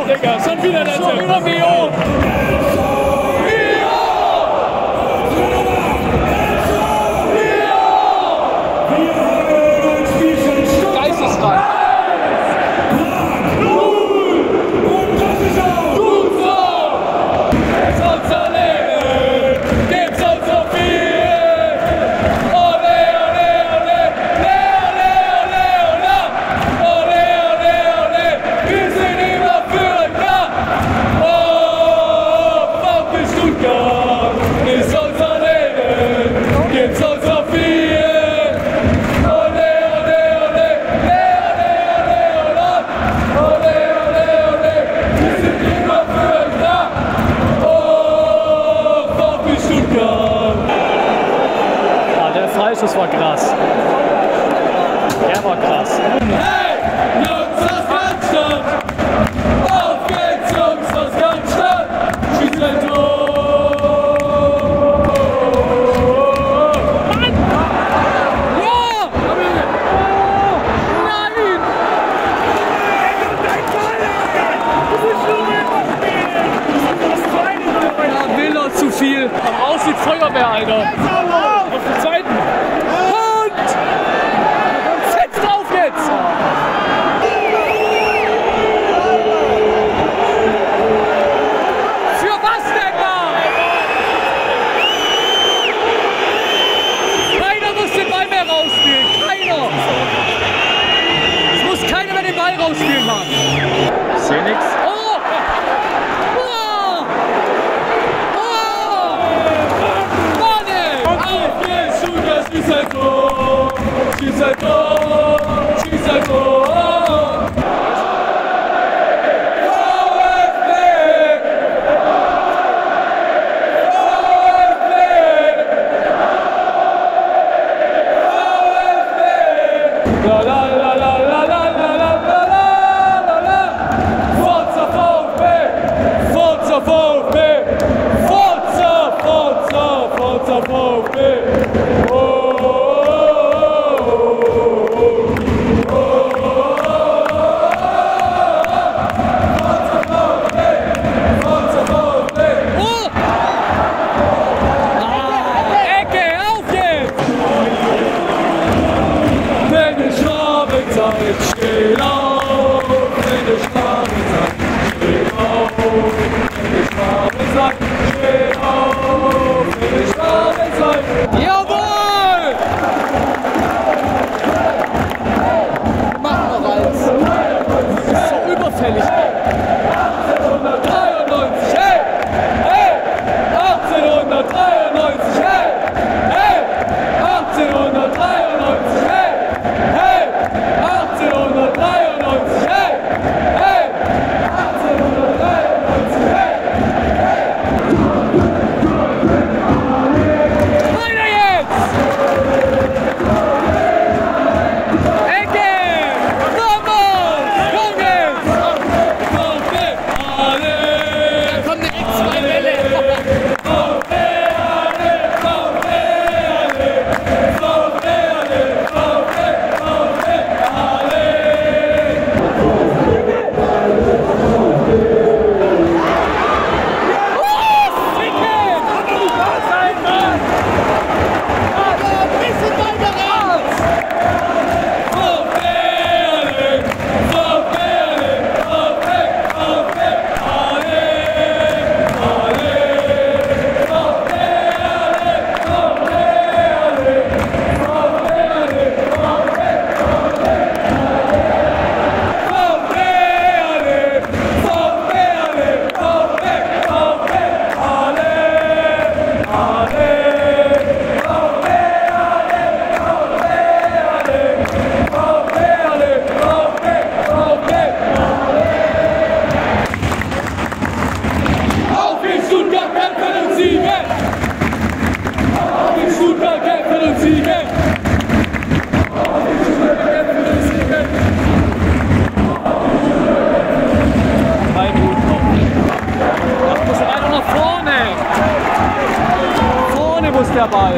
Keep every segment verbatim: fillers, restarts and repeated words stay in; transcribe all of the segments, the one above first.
Digga, schon wieder der Schon wieder Mio! Geistesreich! Das war krass. Der war krass. Hey, Jungs aus Cannstatt! Auf geht's, Jungs aus Cannstatt! Schieß ein Tor! Mann! Ja! Nein! Ja, will doch zu viel. Raus wie Feuerwehr, Alter. Auf die Seiten. Für was denn da? Keiner muss den Ball mehr rausspielen. Keiner. Es muss keiner mehr den Ball rausspielen, Mann. Ich seh nix. Oh! Oh! Oh! Mann, ey! Auf geht's, Schulter, schieß ein Tor! Schieß ein Tor! Schieß ein Tor! La la la la la la la la la la la. Forza VfB! Forza VfB! Forza, Forza, Forza VfB! Oh, oh, oh, oh, oh, Forza VfB! Forza VfB! Oh! Ah, Ecke, auf geht's! Wenn die Schlafenzeit steht auf, wenn die Schlafenzeit steht auf, wenn die Schlafenzeit steht auf, wenn die Schlafenzeit. Jawohl! Wir machen noch eins. Das ist so überfällig. achtzehnhundertdreiundneunzig, hey! Hey! achtzehnhundertdreiundneunzig, hey! Hey! achtzehnhundertdreiundneunzig, hey! Hey! achtzehnhundertdreiundneunzig, hey! Hey! achtzehnhundertdreiundneunzig, hey! Weiter jetzt! Ecke! Vamos! Komm jetzt! VfB! Alle! Da kommen direkt zwei Bälle. VfB! Alle! VfB! Alle! VfB! Alle! VfB! VfB! Alle! Auf in Stuttgart kämpfen und siegen! Auf in Stuttgart kämpfen und siegen! Auf in Stuttgart kämpfen und siegen! Mein Hut noch. Ach, muss weiter nach vorne. Vorne muss der Ball.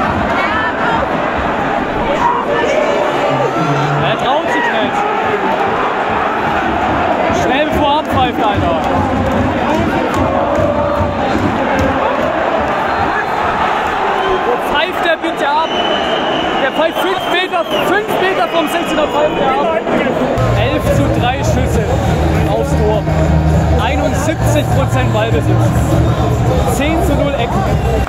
Er traut sich nicht. läuft, Alter. Wo pfeift der bitte ab? Der pfeift fünf Meter, fünf Meter vom sechzehner pfeift der ab. elf zu drei Schüsse aufs Tor. einundsiebzig Prozent Ballbesitz. zehn zu null Ecken.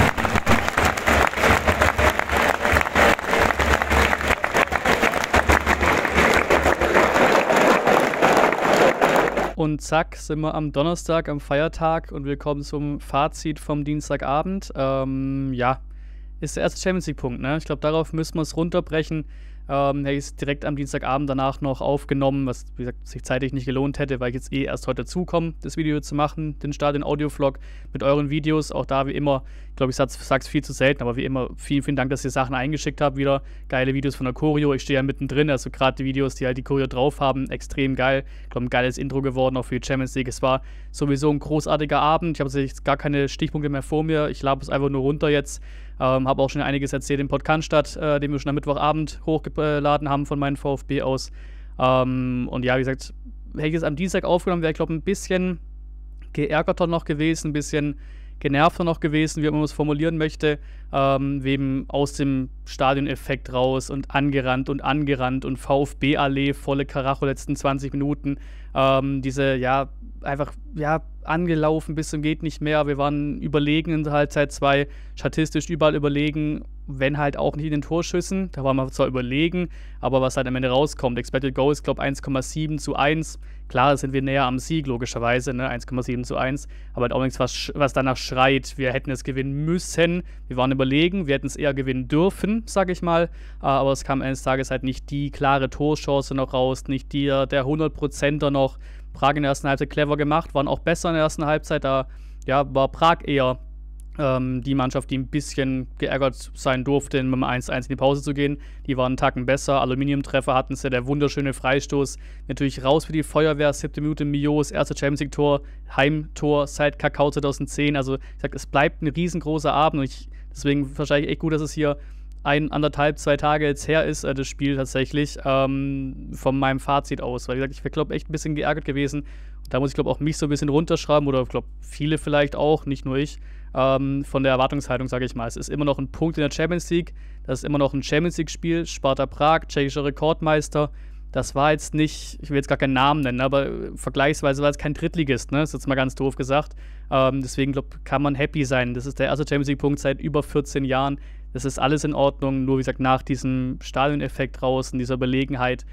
Und zack, sind wir am Donnerstag, am Feiertag und wir kommen zum Fazit vom Dienstagabend. Ähm, ja, ist der erste Champions League-Punkt, ne? Ich glaube, darauf müssen wir es runterbrechen. Ähm, hätte ich es direkt am Dienstagabend danach noch aufgenommen, was, wie gesagt, sich zeitlich nicht gelohnt hätte, weil ich jetzt eh erst heute dazukomme, das Video zu machen, den Start, den Audio-Vlog mit euren Videos. Auch da wie immer, ich glaube, ich sage es viel zu selten, aber wie immer, vielen, vielen Dank, dass ihr Sachen eingeschickt habt. Wieder geile Videos von der Choreo. Ich stehe ja mittendrin, also gerade die Videos, die halt die Choreo drauf haben, extrem geil. Ich glaube, ein geiles Intro geworden, auch für die Champions League. Es war sowieso ein großartiger Abend. Ich habe jetzt gar keine Stichpunkte mehr vor mir. Ich labe es einfach nur runter jetzt. Ähm, habe auch schon einiges erzählt im Podcast, äh, den wir schon am Mittwochabend hochgeladen haben von meinem VfB aus. Ähm, und ja, wie gesagt, hätte ich es am Dienstag aufgenommen, wäre ich glaube ein bisschen geärgerter noch gewesen, ein bisschen genervter noch gewesen, wie man es formulieren möchte, ähm, wegen aus dem Stadioneffekt raus und angerannt und angerannt und VfB-Allee, volle Karacho letzten zwanzig Minuten. Ähm, diese, ja, einfach, ja, angelaufen bis zum geht nicht mehr. Wir waren überlegen in der Halbzeit zwei, statistisch überall überlegen, wenn halt auch nicht in den Torschüssen. Da waren wir zwar überlegen, aber was halt am Ende rauskommt. Expected Goals, glaube ich, eins Komma sieben zu eins. Klar, sind wir näher am Sieg, logischerweise, ne? eins Komma sieben zu eins. Aber halt auch nichts, was, was danach schreit. Wir hätten es gewinnen müssen. Wir waren überlegen. Wir hätten es eher gewinnen dürfen, sage ich mal. Aber es kam eines Tages halt nicht die klare Torchance noch raus, nicht die, der hundert Prozenter noch. Prag in der ersten Halbzeit clever gemacht, waren auch besser in der ersten Halbzeit. Da ja, war Prag eher ähm, die Mannschaft, die ein bisschen geärgert sein durfte, mit dem eins zu eins in die Pause zu gehen. Die waren einen Tacken besser. Aluminiumtreffer hatten sie, der wunderschöne Freistoß. Natürlich raus für die Feuerwehr, siebte Minute Mios, erste Champions League-Tor, Heimtor seit Kakao zweitausendzehn. Also ich sag, es bleibt ein riesengroßer Abend und ich, deswegen wahrscheinlich echt gut, dass es hier ein, anderthalb, zwei Tage jetzt her ist, äh, das Spiel tatsächlich, ähm, von meinem Fazit aus. Weil, wie gesagt, ich wäre, glaube ich, echt ein bisschen geärgert gewesen. Und da muss ich, glaube auch mich so ein bisschen runterschreiben oder, ich glaube, viele vielleicht auch, nicht nur ich, ähm, von der Erwartungshaltung, sage ich mal. Es ist immer noch ein Punkt in der Champions League, das ist immer noch ein Champions League-Spiel, Sparta Prag, tschechischer Rekordmeister. Das war jetzt nicht, ich will jetzt gar keinen Namen nennen, aber vergleichsweise war es kein Drittligist, ne? Das ist jetzt mal ganz doof gesagt. Ähm, deswegen, glaube ich, kann man happy sein. Das ist der erste Champions League-Punkt seit über vierzehn Jahren. Das ist alles in Ordnung, nur wie gesagt, nach diesem Stadioneffekt draußen, dieser Überlegenheit,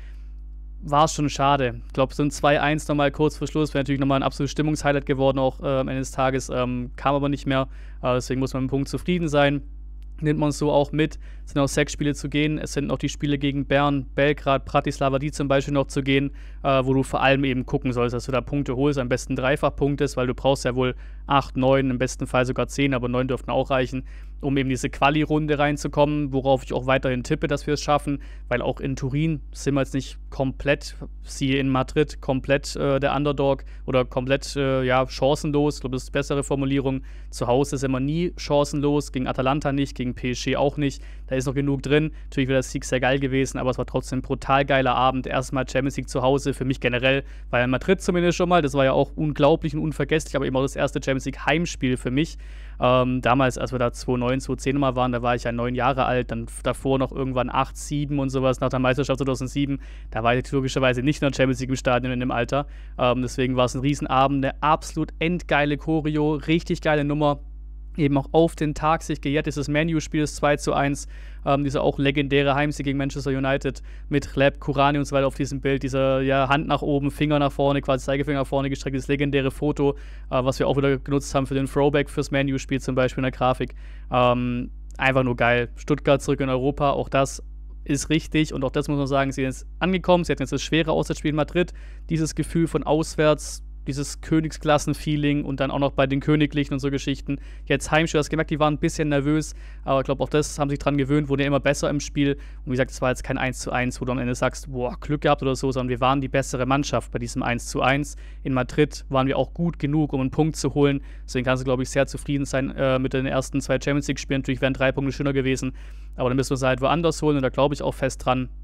war es schon schade. Ich glaube, so ein zwei eins nochmal kurz vor Schluss wäre natürlich nochmal ein absolutes Stimmungshighlight geworden, auch äh, am Ende des Tages, ähm, kam aber nicht mehr. Äh, deswegen muss man mit dem Punkt zufrieden sein. Nimmt man es so auch mit. Es sind auch sechs Spiele zu gehen. Es sind noch die Spiele gegen Bern, Belgrad, Bratislava, die zum Beispiel noch zu gehen, äh, wo du vor allem eben gucken sollst, dass du da Punkte holst, am besten Dreifachpunkte, weil du brauchst ja wohl acht, neun, im besten Fall sogar zehn, aber neun dürften auch reichen, um eben diese Quali-Runde reinzukommen, worauf ich auch weiterhin tippe, dass wir es schaffen, weil auch in Turin sind wir jetzt nicht komplett, siehe in Madrid, komplett äh, der Underdog oder komplett äh, ja, chancenlos. Ich glaube, das ist die bessere Formulierung. Zu Hause sind wir nie chancenlos, gegen Atalanta nicht, gegen P S G auch nicht. Da ist noch genug drin. Natürlich wäre der Sieg sehr geil gewesen, aber es war trotzdem ein brutal geiler Abend. Erstmal Champions League zu Hause, für mich generell, weil in Madrid zumindest schon mal, das war ja auch unglaublich und unvergesslich, aber eben auch das erste Champions League Heimspiel für mich. Ähm, damals, als wir da zweitausendneun, zweitausendzehn mal waren, da war ich ja neun Jahre alt, dann davor noch irgendwann acht, sieben und sowas, nach der Meisterschaft zweitausendsieben, da war ich logischerweise nicht in der Champions League im Stadion in dem Alter. Ähm, deswegen war es ein Riesenabend, eine absolut endgeile Choreo, richtig geile Nummer. Eben auch auf den Tag sich gejährt, dieses Man-U-Spiel, das zwei zu eins, ähm, dieser auch legendäre Heimsieg gegen Manchester United mit Hleb, Kurani und so weiter auf diesem Bild, dieser ja, Hand nach oben, Finger nach vorne, quasi Zeigefinger nach vorne gestreckt, dieses legendäre Foto, äh, was wir auch wieder genutzt haben für den Throwback fürs Man-U-Spiel zum Beispiel in der Grafik. Ähm, einfach nur geil. Stuttgart zurück in Europa, auch das ist richtig und auch das muss man sagen, sie sind jetzt angekommen, sie hatten jetzt das schwere Auswärtsspiel in Madrid, dieses Gefühl von auswärts, dieses Königsklassen-Feeling und dann auch noch bei den Königlichen und so Geschichten. Jetzt Heimspiel, hast gemerkt, die waren ein bisschen nervös, aber ich glaube, auch das haben sich dran gewöhnt, wurden ja immer besser im Spiel. Und wie gesagt, es war jetzt kein eins zu eins, wo du am Ende sagst, boah, Glück gehabt oder so, sondern wir waren die bessere Mannschaft bei diesem eins zu eins. In Madrid waren wir auch gut genug, um einen Punkt zu holen. Deswegen kannst du, glaube ich, sehr zufrieden sein äh, mit den ersten zwei Champions League-Spielen. Natürlich wären drei Punkte schöner gewesen, aber dann müssen wir sie halt woanders holen und da glaube ich auch fest dran.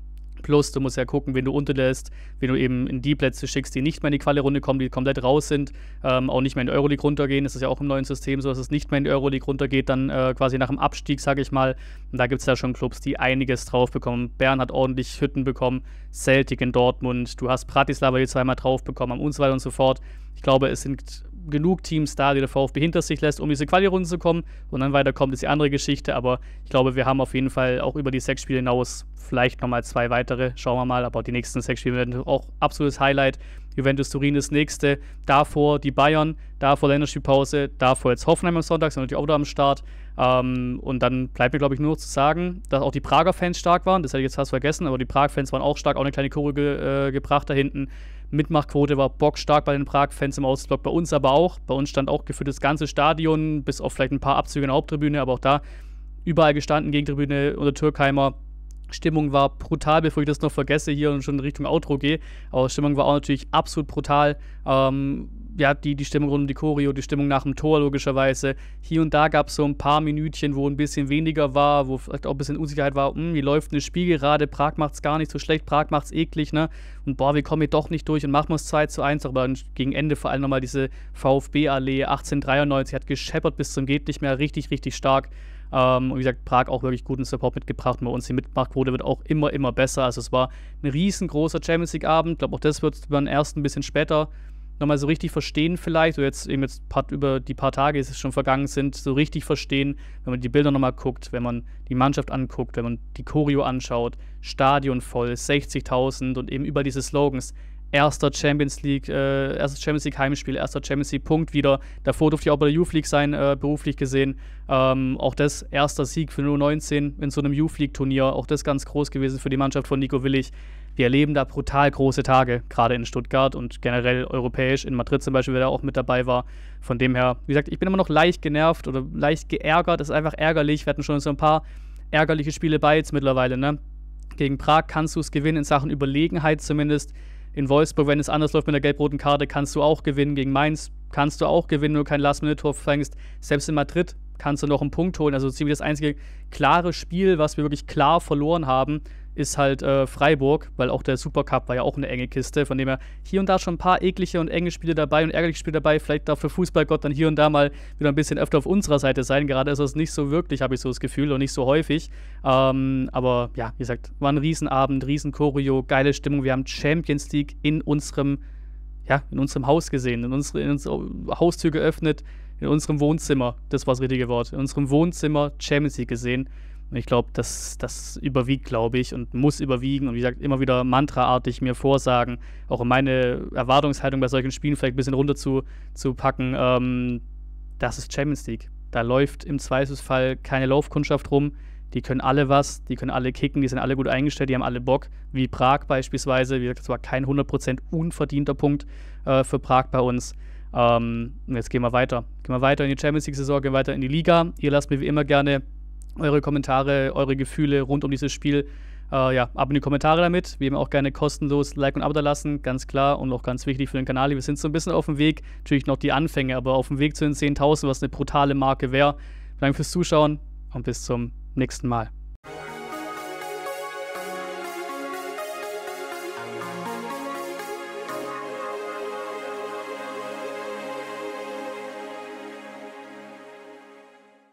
Plus, du musst ja gucken, wen du unterlässt, wen du eben in die Plätze schickst, die nicht mehr in die Quali-Runde kommen, die komplett raus sind, ähm, auch nicht mehr in die Euroleague runtergehen. Das ist ja auch im neuen System so, dass es nicht mehr in die Euroleague runtergeht, dann äh, quasi nach dem Abstieg, sage ich mal. Und da gibt es ja schon Clubs, die einiges drauf bekommen. Bern hat ordentlich Hütten bekommen, Celtic in Dortmund, du hast Bratislava, die zweimal drauf bekommen und so weiter und so fort. Ich glaube, es sind genug Teams da, die der VfB hinter sich lässt, um diese Quali-Runde zu kommen. Und dann weiter kommt, ist die andere Geschichte. Aber ich glaube, wir haben auf jeden Fall auch über die sechs Spiele hinaus vielleicht nochmal zwei weitere. Schauen wir mal. Aber die nächsten sechs Spiele werden auch absolutes Highlight. Juventus Turin das nächste. Davor die Bayern. Davor Länderspielpause. Davor jetzt Hoffenheim am Sonntag. Sind natürlich auch da am Start. Ähm, und dann bleibt mir, glaube ich, nur noch zu sagen, dass auch die Prager Fans stark waren. Das hätte ich jetzt fast vergessen. Aber die Prag-Fans waren auch stark. Auch eine kleine Choreo ge äh, gebracht da hinten. Mitmachquote war bockstark bei den Prag-Fans im Ausblock, bei uns aber auch. Bei uns stand auch gefühlt das ganze Stadion, bis auf vielleicht ein paar Abzüge in der Haupttribüne, aber auch da überall gestanden, Gegentribüne unter Türkheimer. Stimmung war brutal, bevor ich das noch vergesse hier und schon in Richtung Outro gehe. Aber Stimmung war auch natürlich absolut brutal. Ähm, ja, die, die Stimmung rund um die Choreo, die Stimmung nach dem Tor logischerweise. Hier und da gab es so ein paar Minütchen, wo ein bisschen weniger war, wo vielleicht auch ein bisschen Unsicherheit war. Hm, wie läuft ein Spiel gerade? Prag macht's gar nicht so schlecht, Prag macht's eklig, ne? Und boah, wir kommen hier doch nicht durch und machen wir es zwei zu eins. Aber gegen Ende vor allem nochmal diese VfB-Allee achtzehnhundertdreiundneunzig hat gescheppert bis zum geht nicht mehr. Richtig, richtig stark. Ähm, und wie gesagt, Prag auch wirklich guten Support mitgebracht. Und bei uns die Mitmachquote wird auch immer, immer besser. Also es war ein riesengroßer Champions League-Abend. Ich glaube, auch das wird man erst ein bisschen später nochmal so richtig verstehen vielleicht. So jetzt eben jetzt paar, über die paar Tage, die es schon vergangen sind, so richtig verstehen, wenn man die Bilder nochmal guckt, wenn man die Mannschaft anguckt, wenn man die Choreo anschaut, Stadion voll, sechzigtausend und eben über diese Slogans. Erster Champions League, äh, erstes Champions League Heimspiel, erster Champions League Punkt wieder. Davor durfte ich auch bei der Youth League sein, äh, beruflich gesehen. Ähm, auch das erster Sieg für U neunzehn in so einem Youth League Turnier. Auch das ganz groß gewesen für die Mannschaft von Nico Willig. Wir erleben da brutal große Tage, gerade in Stuttgart und generell europäisch. In Madrid zum Beispiel, wer da auch mit dabei war. Von dem her, wie gesagt, ich bin immer noch leicht genervt oder leicht geärgert. Das ist einfach ärgerlich. Wir hatten schon so ein paar ärgerliche Spiele bei jetzt mittlerweile, ne? Gegen Prag kannst du es gewinnen, in Sachen Überlegenheit zumindest. In Wolfsburg, wenn es anders läuft mit der gelb-roten Karte, kannst du auch gewinnen. Gegen Mainz kannst du auch gewinnen, wenn du kein Last-Minute-Tor fängst. Selbst in Madrid kannst du noch einen Punkt holen. Also ziemlich das einzige klare Spiel, was wir wirklich klar verloren haben, ist halt äh, Freiburg, weil auch der Supercup war ja auch eine enge Kiste. Von dem her hier und da schon ein paar eklige und enge Spiele dabei und ärgerliche Spiele dabei. Vielleicht darf der Fußballgott dann hier und da mal wieder ein bisschen öfter auf unserer Seite sein. Gerade ist das nicht so wirklich, habe ich so das Gefühl, und nicht so häufig. Ähm, aber ja, wie gesagt, war ein Riesenabend, Riesen-Choreo, geile Stimmung. Wir haben Champions League in unserem, ja, in unserem Haus gesehen, in unsere, in unsere Haustür geöffnet, in unserem Wohnzimmer, das war das richtige Wort, in unserem Wohnzimmer Champions League gesehen. Und ich glaube, das, das überwiegt, glaube ich, und muss überwiegen. Und wie gesagt, immer wieder mantraartig mir vorsagen, auch in meine Erwartungshaltung bei solchen Spielen vielleicht ein bisschen runter zu, zu packen. Ähm, das ist Champions League. Da läuft im Zweifelsfall keine Laufkundschaft rum. Die können alle was, die können alle kicken, die sind alle gut eingestellt, die haben alle Bock. Wie Prag beispielsweise. Wie gesagt, das war kein hundert Prozent unverdienter Punkt äh, für Prag bei uns. Ähm, und jetzt gehen wir weiter. Gehen wir weiter in die Champions League-Saison, gehen wir weiter in die Liga. Ihr lasst mir wie immer gerne eure Kommentare, eure Gefühle rund um dieses Spiel, äh, ja, ab in die Kommentare damit. Wir eben auch gerne kostenlos Like und Abo da lassen, ganz klar, und auch ganz wichtig für den Kanal. Wir sind so ein bisschen auf dem Weg, natürlich noch die Anfänge, aber auf dem Weg zu den zehntausend, was eine brutale Marke wäre. Danke fürs Zuschauen und bis zum nächsten Mal.